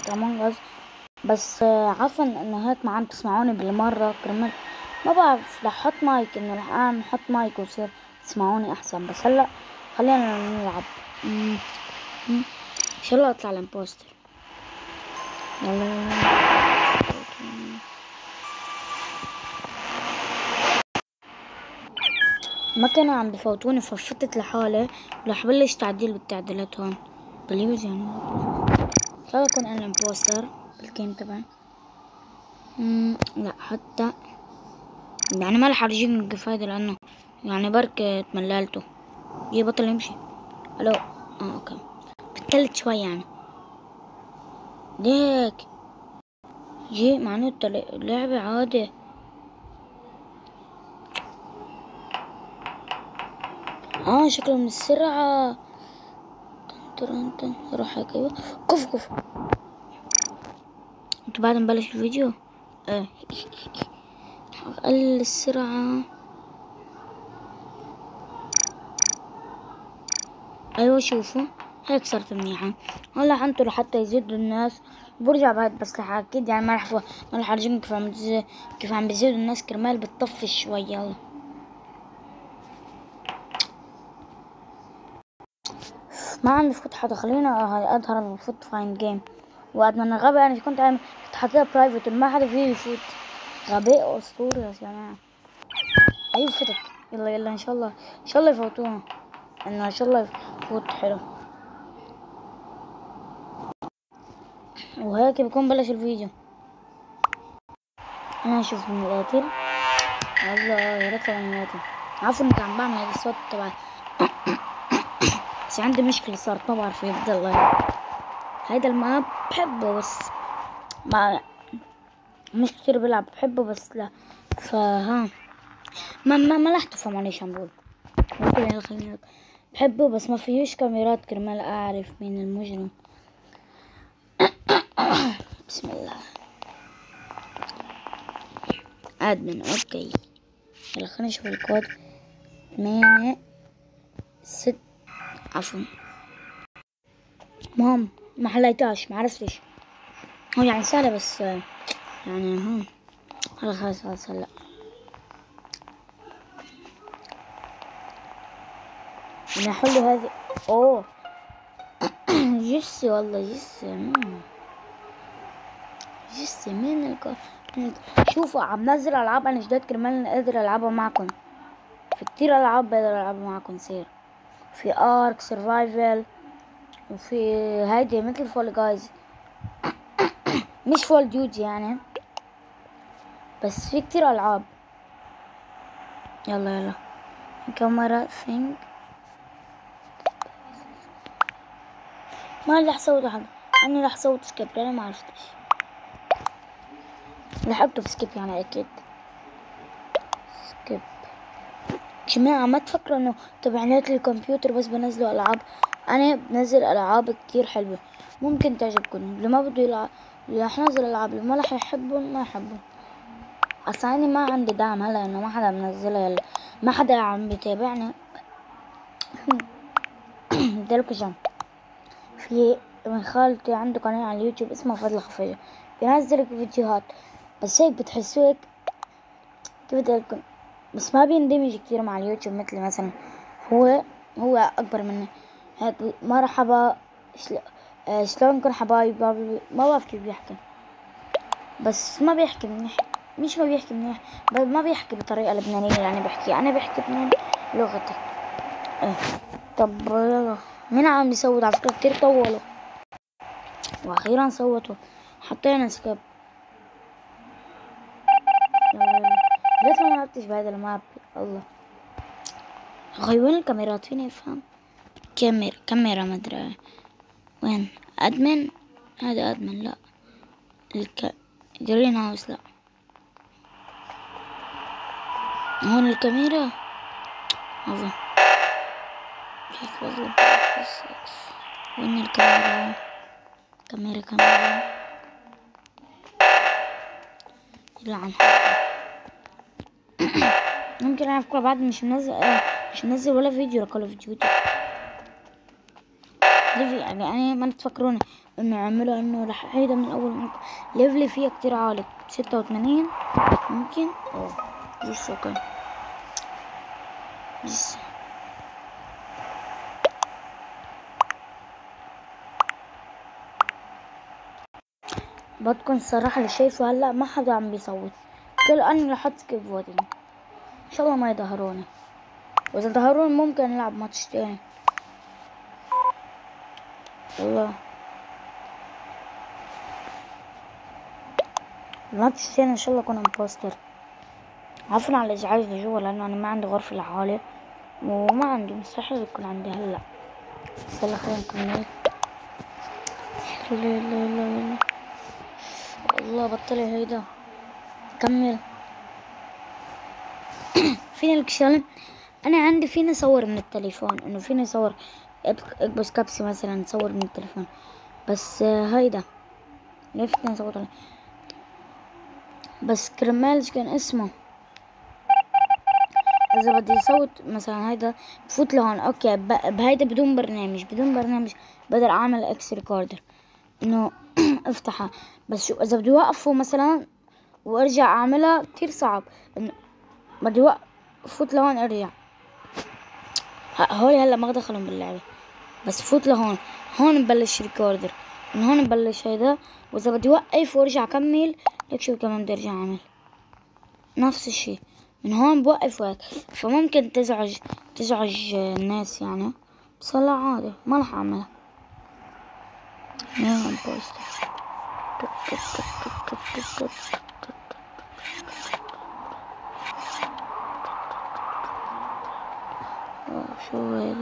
امونج اس. بس عارفه ان هيك ما عم تسمعوني بالمره كرمال ما بعرف رح احط مايك، انه رح اعمل احط مايك ويصير تسمعوني احسن. بس هلا خلينا نلعب. ان شاء الله اطلع الامبوستر. يلا ما كانوا عم بفوتوني ففتت لحالي ورح بلش تعديل بالتعديلات هون باليوز يعني. ان شاء الله اكون انا الامبوستر بالجيم تبعي. لا حتى يعني ما رح ارجيك فايدة لانه يعني برك تمللته. جي بطل يمشي. الو اوكي بتلت شوي يعني ليك جي معناته لعبة عادي. شكله من السرعة. تن روح هيك. ايوه كف انتوا بعد نبلش الفيديو. اقل السرعة. ايوه شوفوا هيك صارت منيحة. هلا انتوا لحتى يزيدوا الناس برجع بعد، بس رح اكيد يعني ما رح ارجيكم كيف عم بيزيدوا الناس كرمال بتطفش شوي. يلا ما عندي فوت حدا، خلينا اظهر الفوت فاين جيم. وقت ما انا غبي انا كنت حاططها برايفت ما حدا فيه يفوت. غباء اسطوري يا جماعة. ايوه فتت. يلا ان شاء الله يفوتونا. انه ان شاء الله يفوت حلو. وهيك بكون بلش الفيديو. انا هشوف من القاتل. الله يا ريت من القاتل. عارفه اني عم بعمل هذا الصوت تبع بس عندي مشكلة صارت ما بعرف يفضل. هيدا الماب بحبه بس مش كتير بلعب. بحبه بس لا فها ما رح تفهم عليه شو عم بقول. ممكن خليني بحبه بس ما فيهوش كاميرات كرمال اعرف مين المجرم. بسم الله. ادمن اوكي. يلا خلينا نشوف الكود. 8 6 عفوا مهم ما حليتهاش ما عرفتش. هو يعني سهلة بس يعني خلاص هلا انا احل هذه. اوه جسي والله جسي من شوفوا عم نزل العاب انا جداد كرمال قادر العبها معكم. في كتير العاب بقدر العبها معكم سير. في ارك سرفايفل وفي هيدي مثل فول جايز مش فول ديوتي يعني بس في كتير العاب. يلا كاميرا ثينك. ما رح صوت حاجة. انا رح صوت سكيب انا ما عرفتش. رح اكتب سكيب يعني اكيد سكيب. جماعة ما تفكروا انه تبعينات الكمبيوتر بس بنزلوا العاب. انا بنزل العاب كتير حلوة ممكن تعجبكم. اللي ما بده يلعب رح نزل العاب، اللي ما رح يحبون ما يحبون. اصلا اني ما عندي دعم هلا انه ما حدا منزلها. ما حدا عم بيتابعني. بدلكوا جنب في من خالتي عنده قناة على اليوتيوب اسمها فضل خفيجة بينزل فيديوهات بس هيك بتحسوه هيك كيف بدي لكم بس ما بيندمج كتير مع اليوتيوب مثلي مثلا. هو اكبر مني هيك مرحبا شلونكم حبايب ما بعرف كيف بيحكي بس ما بيحكي منيح. مش ما بيحكي منيح ما بيحكي بطريقة لبنانية يعني بحكي انا بحكي من لغتي. طب يلا مين عم بيصوت؟ على فكرة كتير طولوا واخيرا صوتوا. حطينا سكيب. يلا ليش ما لعبتش بهذا الماب؟ الله اخي وين الكاميرات فيني افهم. كاميرا ما ادري وين. ادمن هذا ادمن لا جرين هاوس لا هون الكاميرا اظن هيك والله. وين الكاميرا؟ كاميرا يلعن ممكن على فكرة بعد مش منزل ولا فيديو لكول اوف ديوتي. يعني ما تفكرون انه عملوا انه رح هيدا من اول ممكن ليفلي فيه كتير عالي 86 ممكن. اوه يس اوكي يس. بدكن الصراحة اللي شايفه هلا ما حدا عم بيصوت، كل اني رح احط سكيب فوتنج ان شاء الله ما يظهروني، واذا ظهروني ممكن نلعب ماتش تاني. والله الماتش تاني ان شاء الله يكون امبوستر. عفوا على الازعاج اللي جوا لانه انا ما عندي غرفة لحالي وما عندي، مستحيل يكون عندي هلا. بس يلا خلينا نكمل. يلا يلا يلا يلا والله بطلي هيدا كمل. فيني لك شغلة، انا عندي فيني اصور من التليفون، انه فيني اصور اكبس كبسي مثلا اصور من التليفون، بس هيدا لفتني اصور عليه. بس كرمال كان اسمه اذا بدي صوت مثلا هيدا بفوت لهون اوكي بهيدا بدون برنامج بقدر اعمل اكس ريكوردر انه افتحها. بس شو اذا بدي اوقفه مثلا وارجع اعملها كتير صعب، انه بدي فوت لهون ارجع. هول هلا ما دخلهم باللعبة، بس فوت لهون هون ببلش ريكوردر، من هون ببلش هيدا، واذا بدي اوقف وارجع اكمل ليك شو كمان بدي ارجع اعمل نفس الشي، من هون بوقف وهيك. فممكن تزعج الناس يعني، بس هلا عادي ما رح اعملها. نعم بوست شو هيدا؟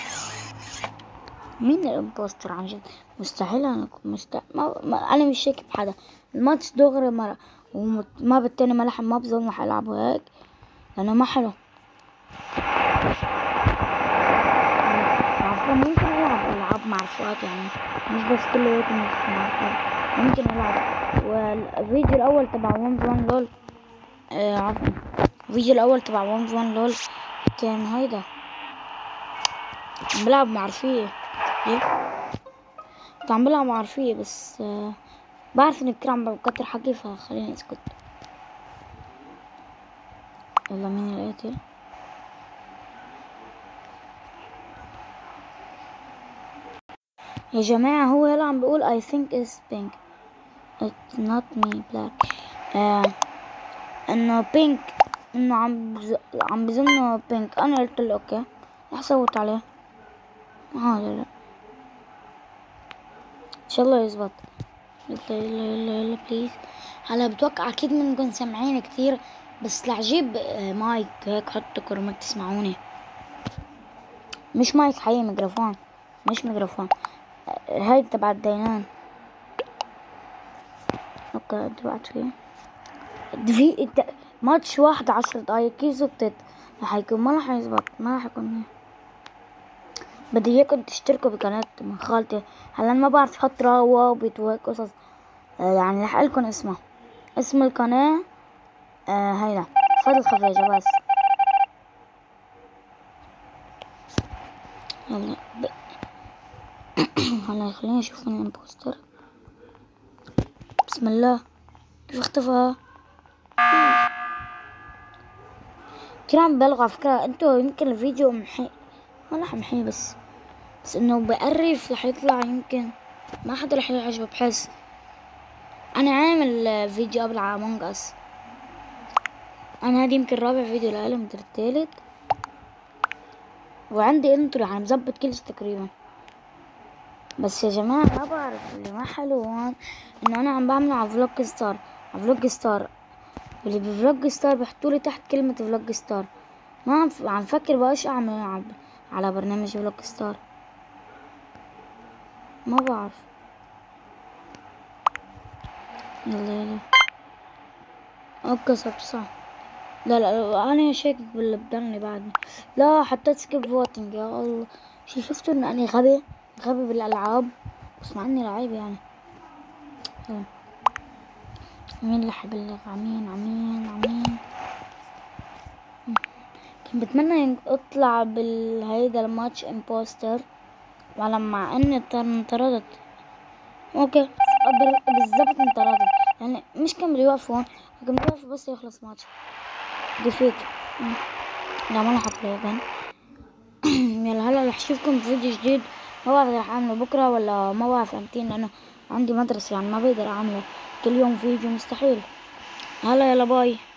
مين الامبوستر عن جد؟ مستحيل انا اكون انا مش شاك بحدا. الماتش دغري مرة وما بالتاني ما بظن رح العبه هيك لانه ما حلو. عفوا ممكن العب العاب مع اخوات يعني، مش بس كلياتهم مع اخوات، ممكن العب. والفيديو الاول تبع 1v1 لول عفوا الفيديو الاول تبع 1v1 لول كان هيدا عم بلعب مع رفيقي. ليه؟ كنت عم بلعب مع رفيقي بس بعرف اني كتير عم بكتر حكي فخليني اسكت. يلا مين القاتل؟ يا جماعة هو هلا عم بيقول I think it's pink it's not me black. انه بينك، انه عم بظنه بينك. انا قلت له اوكي رح صوت عليه عادي. لا ان شاء الله يزبط. يلا يلا يلا يلا بليز. هلا بتوقع اكيد منكم سامعين كتير، بس رح جيب مايك هيك حطوا كرمال تسمعوني، مش مايك حقيقي، ميكروفون مش ميكروفون. هاي تبع الدينان. اوكي دلوقت فيه في ماتش واحد 10 دقايق كيف زبطت؟ رح يكون ما رح يزبط، ما رح يكون منيح. بدي اياكم تشتركوا بقناة من خالتي. هلا ما بعرف احط روابط وهيك قصص، يعني رح اقلكن اسمها، اسم القناة هيدا فضل خفاجة بس. يلا هلا خليني اشوف من البوستر. بسم الله كيف اختفى؟ كتير عم بلغوا على فكرة انتو، يمكن الفيديو محي ما رح محي بس انه بقرف رح يطلع، يمكن ما حدا رح يعجبه. بحس انا عامل فيديو قبل على امونج اس، انا هذا يمكن رابع فيديو لإلي مدري التالت، وعندي انترو يعني مظبط كل شي تقريبا. بس يا جماعة ما بعرف اللي ما حلو هون انه انا عم بعمله على فلوج ستار، على فلوج ستار، واللي بفلوج ستار بيحطولي تحت كلمة فلوج ستار. ما عم فكر بقاش اعمل على برنامج فلوج ستار، ما بعرف. يلا يلا اوكي صح. لا انا شاكك باللي بدلني بعدني. لا حطيت سكيب فوتنج يا الله. شفتوا ان انا غبي بالالعاب، بس مع اني لعيب يعني. مين اللي حيبلغ؟ عمين كنت بتمنى اطلع بالهيدا الماتش امبوستر، مع ان انطردت. اوكي بالظبط انطردت، يعني مش كان بيوقف هون، كان بيوقف بس يخلص ماتش. دي فيك. لا ما لحق لي. يلا هلا رح اشوفكم في فيديو جديد. ما بعرف رح اعمله بكره ولا ما بعرف امتين، لانه عندي مدرسة يعني ما بقدر اعمله كل يوم فيديو، مستحيل. هلا يلا باي.